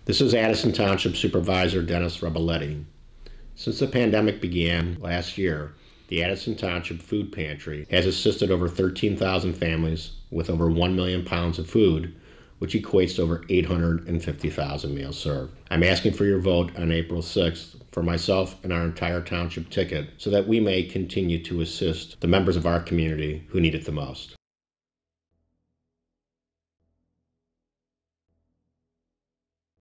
This is Addison Township Supervisor Dennis Reboletti. Since the pandemic began last year, the Addison Township Food Pantry has assisted over 13,000 families with over 1 million pounds of food, which equates to over 850,000 meals served. I'm asking for your vote on April 6th for myself and our entire township ticket so that we may continue to assist the members of our community who need it the most.